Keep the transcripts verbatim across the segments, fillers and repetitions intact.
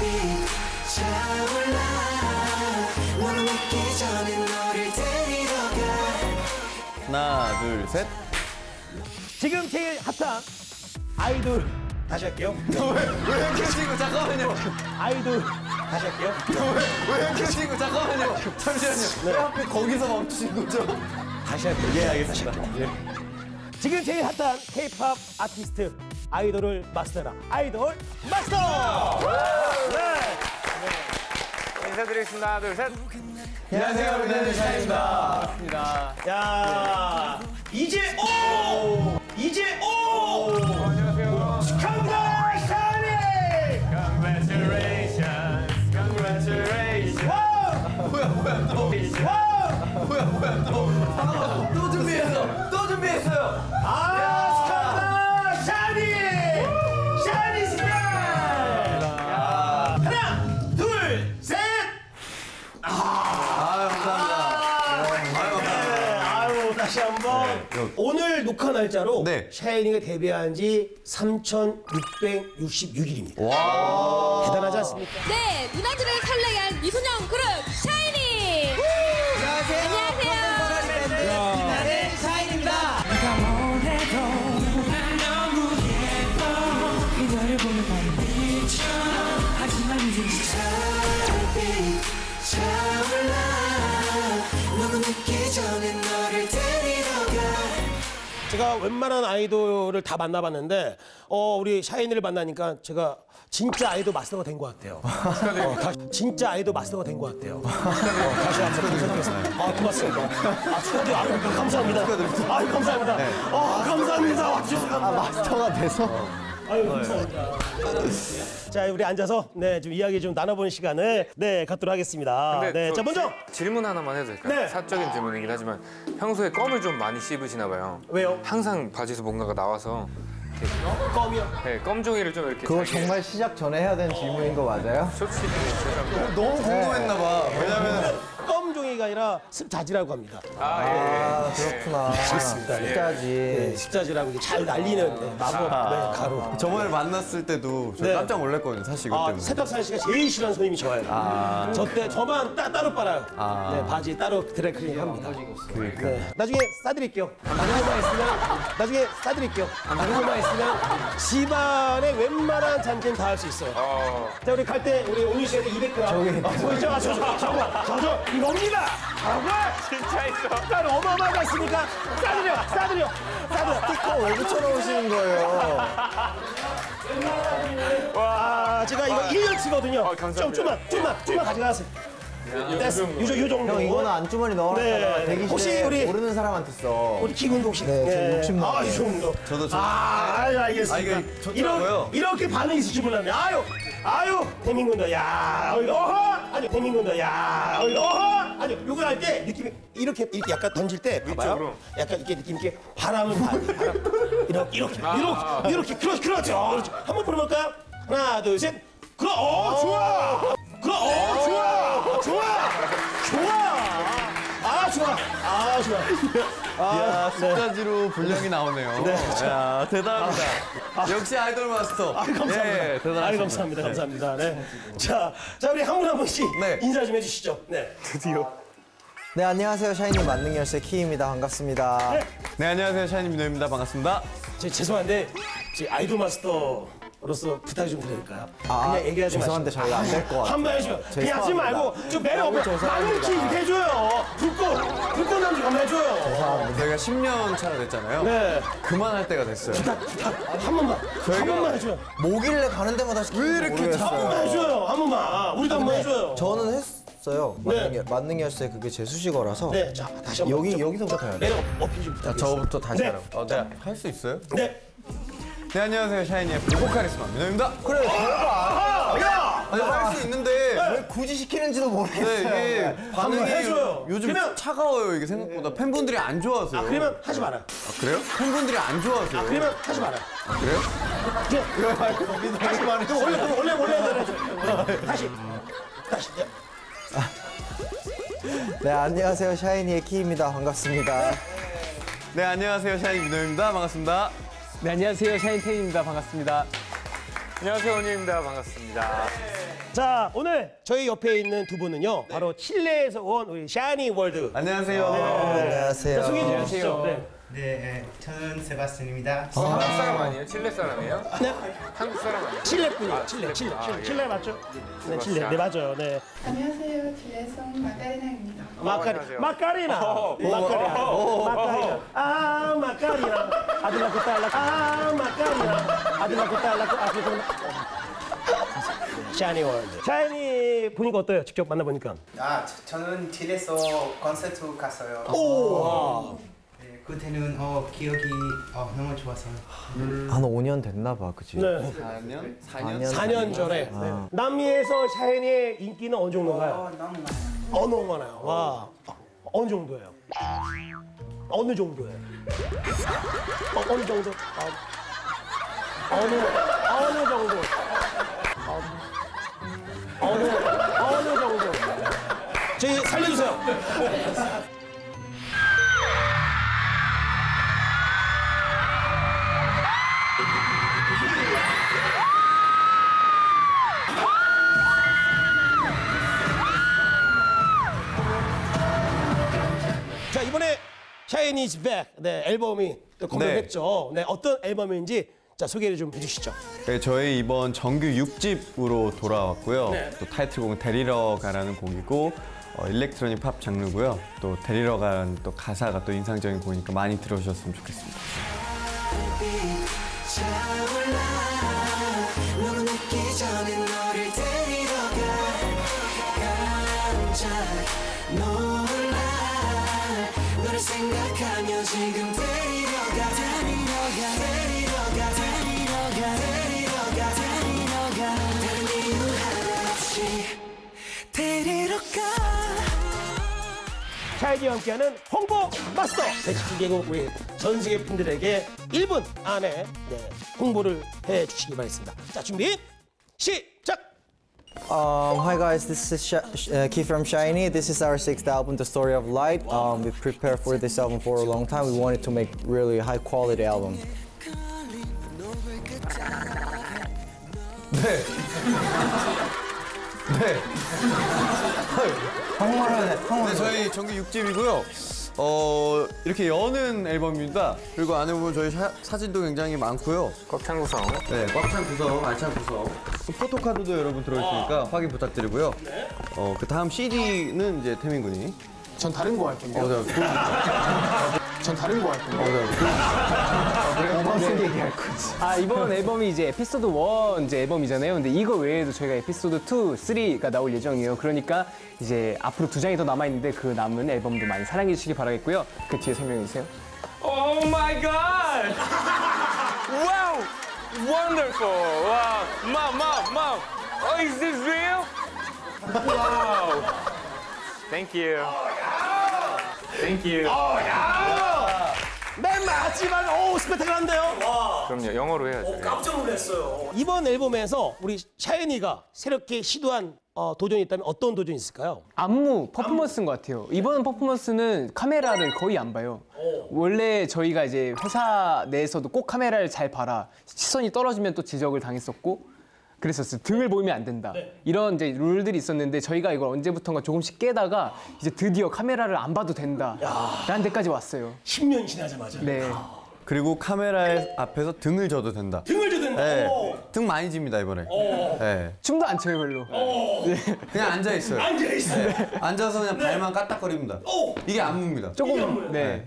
차올라 너를 믿기 전에 너를 데리러 가. 하나, 둘, 셋. 지금 제일 핫한 아이돌 다시 할게요. 왜 이렇게 치고 잠깐만요. 아이돌 다시 할게요. 왜 이렇게 치고 잠깐만요. 잠시만요. 왜 하필 거기서 멈추신 거죠? 다시 할게요. 예, 알겠습니다. 예. 지금 제일 핫한 K-팝 아티스트 아이돌을 마스터라 아이돌 마스터. 네. 인사드리겠습니다. 하나, 둘, 셋. 안녕하세요, 미나는 샤이입니다. 반갑습니다. 야 이제 오 이제 오 안녕하세요. 축하합니다 샤이니. Congratulations. Congratulations. 뭐야, 뭐야, 또. 와 뭐야, 뭐야, 또. 또 준비했어. 또 준비했어요. 아 축하합니다 샤이니. 샤이니 스타일. 하나 둘 셋. 아, 감사합니다. 네, 아유 다시 한번 오늘 녹화 날짜로 네. 샤이니가 데뷔한 지 삼천육백육십육 일입니다. 와. 대단하지 않습니까? 네, 누나들을 설레게 한 미소년 그룹 샤이니. 안녕하세요. 별빛 차올라 너를 믿기 전에 너를 데리러 가. 제가 웬만한 아이돌을 다 만나봤는데 어 우리 샤이니를 만나니까 제가 진짜 아이돌 마스터가 된 것 같아요. 어, 다, 진짜 아이돌 마스터가 된 것 같아요. 어, 다시 한번 감사드리겠습니다. 아 고맙습니다. 아 축하드려요. 아, 감사합니다. 아 감사합니다. 아 감사합니다. 와주셔서 감사합니다. 아, 마스터가 돼서. 아유 감사합니다. 자 우리 앉아서 네 좀 이야기 좀 나눠보는 시간을 네 갖도록 하겠습니다. 근데 네, 저 자 먼저 지- 질문 하나만 해도 될까요? 네. 사적인 질문이긴 하지만 평소에 껌을 좀 많이 씹으시나 봐요. 왜요? 항상 바지에서 뭔가가 나와서 껌이요. 네, 껌 종이를 좀 이렇게 그거 자기- 정말 시작 전에 해야 되는 질문인 거 맞아요? 솔직히 죄송합니다. 너무 궁금했나 봐. 왜냐면 껌 종이가 아니라 습자지라고 합니다. 아, 예, 예. 아 그렇구나. 그렇습니다. 예. 진짜지. 네, 습자지라고 이게 잘 날리는 네, 마법 네, 가루. 저번에 만났을 때도 저 네. 깜짝 놀랐거든요, 사실 이것 아, 때문에. 세탁산 씨가 제일 싫어하는 손님이 저예요. 저 때 저만 따, 따로 빨아요. 아. 네, 바지 따로 드래클링 합니다. 네, 나중에 싸드릴게요. 다른 것만 있으면 나중에 싸드릴게요. 다른 것만 있으면 집안의 웬만한 잔재는 다 할 수 있어요. 어, 자, 우리 갈 때 우리 오늘 시간에 이백 그램. 저기. 아, 보이죠? 아, 저, 저, 저거, 저거, 이겁니다. 저거. 진짜 있어. 일단 어마어마하게 있으니까 싸드려, 싸드려, 싸드려. 스티커 왜 붙여놓으시는 거예요? 와, 제가 이거 일 년치거든요. 아, 감사합니다. 좀, 좀만, 좀만, 좀만 가져가세요. 됐어, 요, 요, 요 정도. 형 이거는 안주머니 넣어놨다가 네. 대기실에 혹시 우리- 모르는 사람한테 써. 우리 김은동 씨. 네, 저 욕심 나요. 아, 이 정도. 저도 저 아, 아유, 알겠습니다. 아, 이거 좋더라고요. 이런, 이렇게 반응이 있을 줄 몰랐네. 아유, 아유, 대민군도, 야, 어이, 어허! 아니, 대민군도, 야, 어이, 어허! 아니, 요걸 할 때 느낌이 이렇게, 이렇게 약간 던질 때, 봐봐요. 위쪽으로. 약간 이렇게 느낌 있게 바람을 봐. 바람. 이렇게, 이렇게, 이렇게, 이렇게, 그렇죠, 그렇죠. 그렇죠. 한번 불어볼까요? 하나, 둘, 셋. 그럼, 어, 좋아! 그럼, 어, 좋아! 좋아! 좋아! 아, 좋아! 아, 좋아! 야, 숫자지로 분량이 나오네요. 야, 대단합니다. 역시 아이돌 마스터. 아, 감사합니다. 예, 대단하십니다. 아, 감사합니다. 감사합니다. 네. 자, 자 우리 한 분 한 분씩 네. 인사 좀 해주시죠. 네. 네 안녕하세요 샤이니 만능 열쇠 키입니다. 반갑습니다. 네. 네, 안녕하세요. 샤이니 민호입니다. 반갑습니다. 제 죄송한데 제 아이돌 마스터로서 부탁 좀 드릴까요? 아, 그냥 얘기하지 마시고. 죄송한데 저희가 안 될 것 같아요. 한번 해줘요. 그냥 하지 죄송합니다. 말고 좀 매력 없게 죄송합니다. 만능키 이렇게 해줘요. 불꽃 불꽃 남자 한번 해줘요. 저희가 십 년 차가 됐잖아요. 네. 그만할 때가 됐어요. 부탁 부탁 한 번만 한 번만 해줘요. 뭐길래 가는 데마다 시키는지 왜 이렇게 모르겠어요. 한 번만 해줘요. 한 번만. 우리도 한번 해줘요. 저는 했어요. 만능, 열- 만능 열쇠 그게 제 수식어라서. 네, 자 다시 한번 여기 좀 여기서부터 해야 돼. 매력 어필 좀 부탁드립니다. 저부터 다시 네. 하라고. 어, 네. 할 수 있어요? 네. 네, 안녕하세요. 샤이니의 보고 카리스마 민호입니다. 그래 아, 야. 아니, 할 수 있는데. 왜 굳이 시키는지도 네, 모르겠어요. 이게 반응이 해줘요. 요즘 그러면- 차가워요, 이게 생각보다. 팬분들이 안 좋아하세요. 그러면 하지 마라. 아, 그래요? 팬분들이 안 좋아하세요. 그러면 하지 마라. 아, 그래요? 다시 말해. 그럼 원래 그럼 원래 원래 원래 해줘. 다시 다시. 네 안녕하세요 샤이니의 키입니다. 반갑습니다. 네, 안녕하세요. 샤이니 민호입니다. 반갑습니다. 네, 안녕하세요. 샤인텐입니다. 반갑습니다. 안녕하세요, 원유입니다. 반갑습니다. 자, 오늘 저희 옆에 있는 두 분은요. 바로 칠레에서 온 우리 샤이니 월드. 안녕하세요. 안녕하세요. 소개해 주시죠. 네. 네, 네, 저는 세바스찬입니다. 한국 사람 아니에요? 칠레 사람이에요? 네. 한국 사람 아니에요? 칠레 분이에요. 아, 칠레, 칠레, 아, 칠레, 예. 칠레 맞죠? 네, 칠레. 네, 맞아요. 네. 안녕하세요. 딜레송 마카레나입니다. 마카리, 안녕하세요. 마카리나. 오, 마카리나. 마카리나. 아, 마카리나. 아들라고 딸라고. 아, 마카리나. 아들라고 딸라고. 아들라고. 샤이니 월드. 샤이니 보니까 어때요? 직접 만나보니까. 아, 저, 저는 딜에서 콘서트 갔어요. 오. 네, 그때는 어, 기억이 어, 너무 좋았어요. 한 오 년 됐나 봐, 그치? 네. 사 년? 사 년? 사 년 전에. 네. 남미에서 샤이니의 인기는 어느 정도인가요? 어, 너무 많아요. 어, 너무 많아요. 와. 어느 정도예요? 어느 정도예요? 어, 어느 정도? 어, 어느, 어느 정도? 어, 어느, 어느 정도? 저희 살려주세요. 자, 이번에 샤이니 is back. 네, 앨범이 또 공개했죠. 네. 어떤 앨범인지 자, 소개를 좀 해주시죠. 네, 저희 이번 정규 육 집으로 돌아왔고요. 네. 또 타이틀곡은 데리러 가라는 곡이고 어, 일렉트로닉 팝 장르고요. 또 데리러 가라는 또 가사가 또 인상적인 곡이니까 많이 들어주셨으면 좋겠습니다. 차올라 너무 늦기 전에 너를 데리러 가 깜짝 놀라 너를 생각하며 지금 데리러 가 데리러 가 데리러 가 데리러 가 데리러 가 데리러 가 다른 이유 하나 없이 데리러 가 샤이니와 함께하는 홍보 마스터 백십칠 개국 우리 전 세계 분들에게 일 분 안에 네, 홍보를 해주시기 바랍니다. 자, 준비 시작. Um, hi guys, this is Sh- Sh- uh, Keith from Shiny. This is our sixth album, The Story of Light. Um, we prepared for this album for a long time. We wanted to make really high quality album. 네. 네. 한국말로 해, 네, 저희 정규 육 집이고요. 어, 이렇게 여는 앨범입니다. 그리고 안에 보면 저희 사, 사진도 굉장히 많고요. 꽉 찬 구성. 네, 꽉 찬 구성, 알찬 구성. 또 포토카드도 여러분 들어있으니까 확인 부탁드리고요. 어, 그 다음 씨디는 이제 태민 군이. 전 다른 거 할 건데요. 어, 자, 전 다른 거 할 건데요. 무슨 얘기할 거지? 아, 이번 앨범이 이제 에피소드 일 이제 앨범이잖아요. 근데 이거 외에도 저희가 에피소드 이, 삼가 나올 예정이에요. 그러니까 이제 앞으로 두 장이 더 남아 있는데 그 남은 앨범도 많이 사랑해 주시기 바라겠고요. 그 뒤에 설명해 주세요. Oh my God! Wow! Wonderful! Wow! Mom, mom, mom! Oh, is this real? Wow! Thank you. Thank you. 맨 마지막 오 스펙타클한데요. 와. 그럼요, 영어로 해야죠. 깜짝 놀랐어요. 이번 앨범에서 우리 샤이니가 새롭게 시도한 어, 도전이 있다면 어떤 도전이 있을까요? 안무 퍼포먼스인 것 같아요. 이번 퍼포먼스는 카메라를 거의 안 봐요. 원래 저희가 이제 회사 내에서도 꼭 카메라를 잘 봐라. 시선이 떨어지면 또 지적을 당했었고 그랬었어요. 등을 보이면 안 된다. 이런 이제 룰들이 있었는데 저희가 이걸 언제부턴가 조금씩 깨다가 이제 드디어 카메라를 안 봐도 된다. 라는 데까지 왔어요. 십 년 지나자마자. 네. 그리고 카메라 앞에서 등을 져도 된다. 등을 주든다. 네, 오. 등 많이 집니다, 이번에. 네. 춤도 안 춰요, 별로. 그냥 앉아있어요. 앉아있어요. 앉아서 그냥 발만 까딱거립니다. 오. 이게 안무입니다. 조금, 네.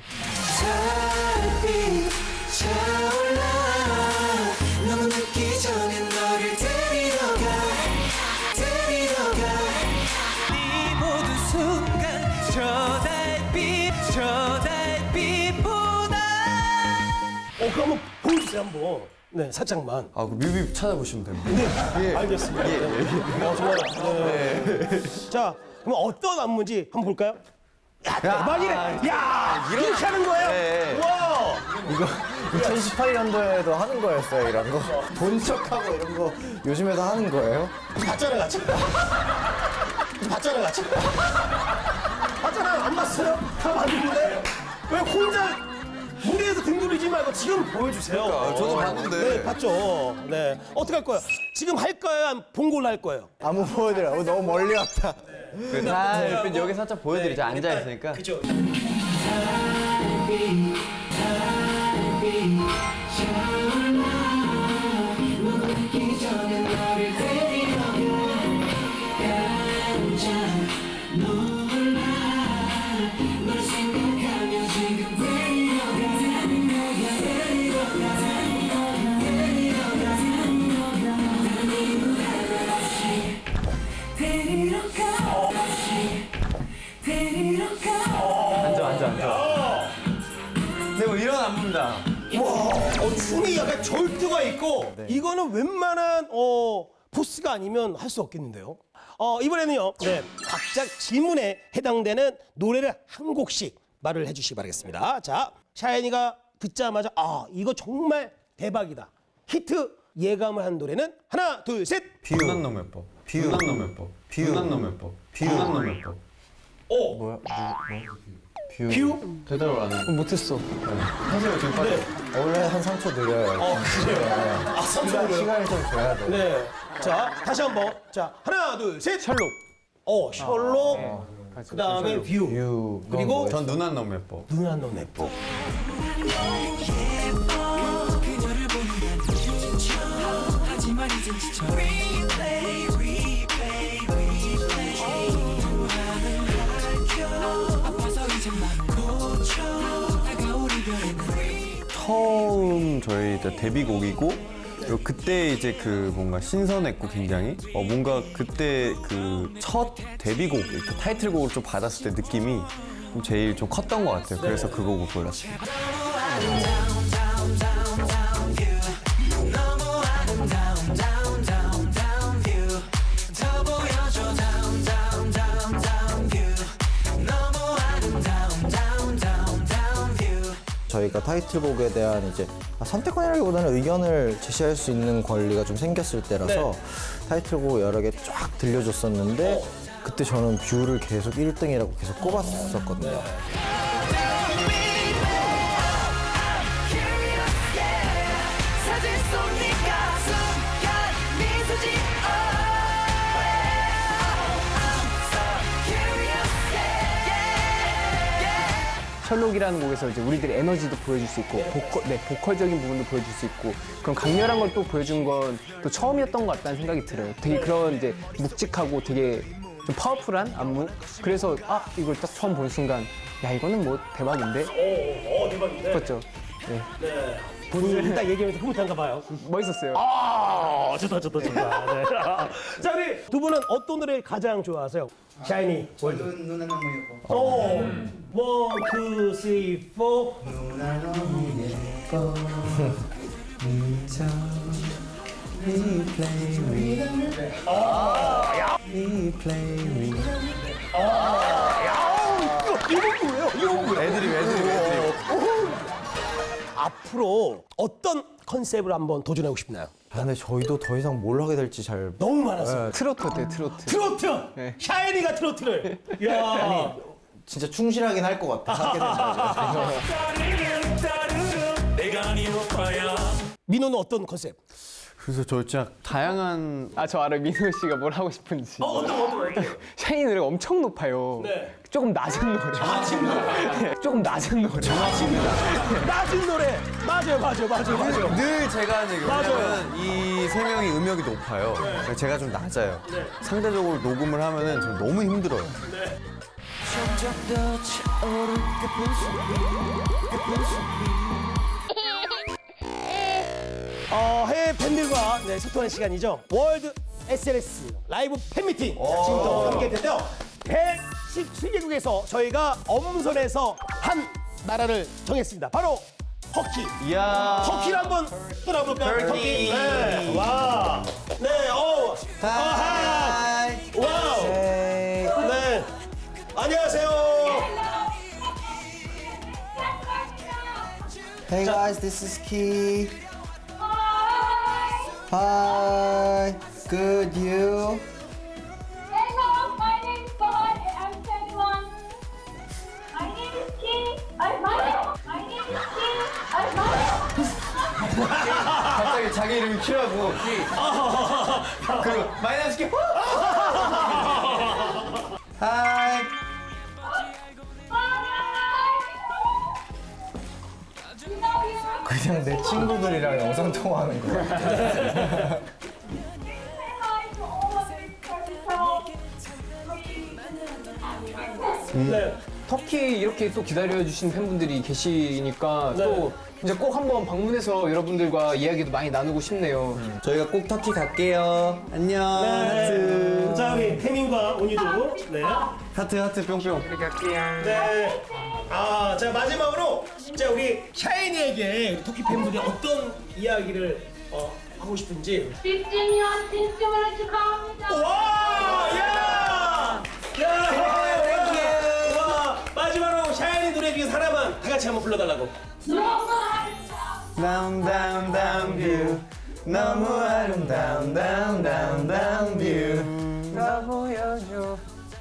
달빛 차올라 너무 늦기 전에 너를 데리러 가 데리러 가이 모든 순간 저 달빛 저 달빛보다 어, 그럼 한번 보여주세요, 한번. 네, 살짝만. 아, 그 뮤비 찾아보시면 됩니다. 네, 알겠습니다. 예, 예. 어, 정말. 네. 자, 그럼 어떤 안무인지 한번 볼까요? 야, 대박이네. 야, 이렇게 하는 거예요? 네. 와. 이거 이천십팔 년도에도 하는 거였어요, 이런 거? 본 척하고 이런 거 요즘에도 하는 거예요? 봤잖아, 같이. 봤잖아, 같이. 봤잖아, 안 봤어요? 다 봤는데? 왜 혼자 무대에서 등 돌리지 말고 지금 보여주세요. 그러니까, 저도 봤는데. 네, 봤죠. 네. 어떻게 할 거예요? 지금 할 거예요? 아니면 본 걸로 할 거예요? 한번 보여드려. 어, 너무 멀리 왔다. 그 달빛 여기 살짝 보여드리죠. 앉아 있으니까. 그죠. 앉아 앉아 앉아. 네, 뭐 일어나 안 봅니다. 와, 어, 춤이 약간 절투가 있고 이거는 웬만한 어, 포스가 아니면 할 수 없겠는데요. 어, 이번에는요. 네, 각자 질문에 해당되는 노래를 한 곡씩 말을 해주시기 바라겠습니다. 자, 샤이니가 듣자마자 아 이거 정말 대박이다. 히트 예감을 한 노래는 하나, 둘, 셋. 누난 너무 예뻐. 누난 너무 예뻐. 누난 너무 예뻐. 누난 너무 예뻐. 오. 뭐야? 뷰. 뷰? 대답을 안 해. 어, 못했어. 하세요 지금 빨리. 원래 한 삼 초 느려요. 어, 그래요. 아, 시간, 삼촌으로요? 시간을 좀 줘야 돼. 네. 자, 다시 한번. 자, 하나, 둘, 셋. 셜록. 어, 셜록. 그 다음에 뷰. 뷰. 그리고 전 누난 너무 예뻐. 누난 너무 예뻐. 처음 저희 이제 데뷔곡이고 그리고 그때 이제 그 뭔가 신선했고 굉장히 어 뭔가 그때 그 첫 데뷔곡 이렇게 타이틀곡을 좀 받았을 때 느낌이 좀 제일 좀 컸던 것 같아요. 그래서 그 곡을 골랐습니다. 저희가 타이틀곡에 대한 이제 선택권이라기보다는 의견을 제시할 수 있는 권리가 좀 생겼을 때라서 네. 타이틀곡 여러 개 쫙 들려줬었는데 그때 저는 뷰를 계속 일 등이라고 계속 꼽았었거든요. 셜록이라는 곡에서 이제 우리들의 에너지도 보여줄 수 있고 보컬, 네, 보컬적인 부분도 보여줄 수 있고 그런 강렬한 걸 또 보여준 건 또 처음이었던 것 같다는 생각이 들어요. 되게 그런 이제 묵직하고 되게 좀 파워풀한 안무. 그래서 아 이걸 딱 처음 본 순간 야 이거는 뭐 대박인데. 오, 오 대박인데. 그렇죠. 네. 네. 본인이 일단 얘기하면서 흐뭇한가 봐요. 멋있었어요. 아, 좋다, 좋다, 좋다. 네. 자, 우리 두 분은 어떤 노래를 가장 좋아하세요? 샤이니, 월드. 누나 너무 예뻐. 오, 원, 투, 쓰리, 포. 누나 너무 예뻐. 미쳐. Replay me. 아, 야. Replay me. 아, 야. 이거, 이거 뭐예요? 이거 뭐예요? 애드립, 애드립, 애드립. 앞으로 어떤 컨셉을 한번 도전하고 싶나요? 아, 근데 저희도 더 이상 뭘 하게 될지 잘 너무 많아서. 네. 트로트 어때요, 트로트? 트로트! 네. 샤이니가 트로트를. 야. 진짜 충실하긴 할 것 같아. 하게 된다면. 민호는 어떤 컨셉? 그래서 저 진짜 다양한 아, 저 알아요. 민호 씨가 뭘 하고 싶은지. 어, 어떤 거, 어떤 거? 샤이니 노래가 엄청 높아요. 네. 조금 낮은 노래. 낮은 노래. 조금 낮은 노래. 낮은 노래. 맞아요, 맞아요, 맞아요, 맞아요. 늘 제가 하는 얘기 맞아요. 왜냐면 이 세 명이 음역이 높아요. 그러니까 제가 좀 낮아요. 상대적으로 녹음을 하면은 좀 너무 힘들어요. 어, 해외 팬들과 네, 소통하는 시간이죠. 월드 에스엔에스 라이브 팬미팅 지금부터 함께 했는데요. 백십칠 개국에서 저희가 엄선해서 한 나라를 정했습니다. 바로 터키. 이야. 터키를 한번 떠나볼까요? 터키. 네. 와. 네. 오. 하이. 와우. 네. 안녕하세요. Hey guys, this is Key. Hi. Good, you? Hello, my name is Bahar and I'm twenty-one. My name is Key. I'm my My name is Key. I'm my 갑자기 자기 이름이 키라고. 그리고 마이너스 키. 하이. 그냥 내 친구들이랑 영상 통화하는 거 같아. 네. 터키 이렇게 또 기다려주신 팬분들이 계시니까 네. 또 이제 꼭 한번 방문해서 여러분들과 이야기도 많이 나누고 싶네요. 저희가 꼭 터키 갈게요. 안녕. 네. 자, 우리 태민과 온유도. 네. 하트 하트 뿅뿅. 이렇게 할게요. 네. 아, 자, 마지막으로 자, 우리 샤이니에게 우리 토끼 팬분이 어떤 이야기를 어, 하고 싶은지. 십 주년 진심으로 축하합니다. 와! 야! 야! 땡큐! 와! 마지막으로 샤이니 노래 중에 하나만 다 같이 한번 불러달라고. 너무 아름다워. Down down down view. 너무 아름다운 down down down view. 나 보여줘.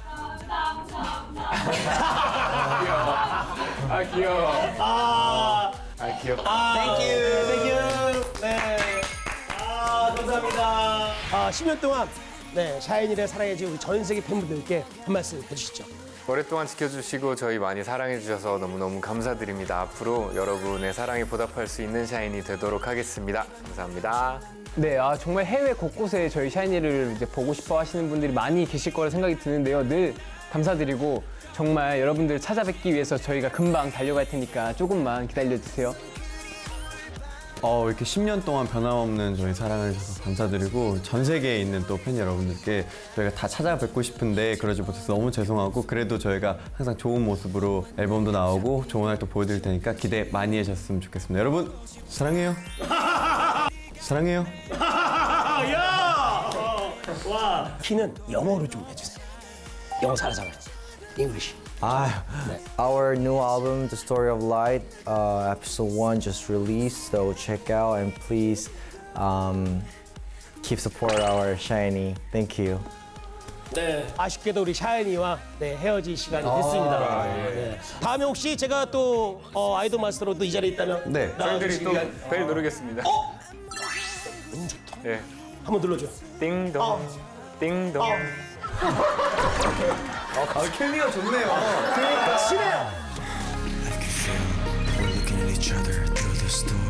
아 귀여워. 아, 아 귀엽다. 아, 땡큐. 땡큐. 네. 아, 감사합니다. 아, 십 년 동안 네, 샤이니를 사랑해준 우리 전 세계 팬분들께 한 말씀 해주시죠. 오랫동안 지켜주시고 저희 많이 사랑해주셔서 너무너무 감사드립니다. 앞으로 여러분의 사랑에 보답할 수 있는 샤이니 되도록 하겠습니다. 감사합니다. 네, 아 정말 해외 곳곳에 저희 샤이니를 이제 보고 싶어 하시는 분들이 많이 계실 거라 생각이 드는데요. 늘 감사드리고 정말 여러분들 찾아뵙기 위해서 저희가 금방 달려갈 테니까 조금만 기다려주세요. 어, 이렇게 십 년 동안 변함없는 저희 사랑을 주셔서 감사드리고 전 세계에 있는 또 팬 여러분들께 저희가 다 찾아뵙고 싶은데 그러지 못해서 너무 죄송하고 그래도 저희가 항상 좋은 모습으로 앨범도 나오고 좋은 활동 보여드릴 테니까 기대 많이 해주셨으면 좋겠습니다. 여러분 사랑해요. 사랑해요. 야! 와, 키는 영어로 좀 해주세요. 영어 잘하잖아요. English. Ah, our new album, The Story of Light, uh, episode one just released, so check out and please um, keep support our Shiny. Thank you. 네, 아쉽게도 우리 샤이니와 네, 헤어질 시간이 됐습니다. 네. 다음에 혹시 제가 또 어, 아이돌 마스터로 또 이 자리에 있다면 네. 저희들이 또 벨 누르겠습니다. 어? 너무 좋다. 예. 한번 눌러줘. 띵동. 어. 띵동. 아, 케미가 좋네요. 그러니까 친해요. We're looking at each other through the storm.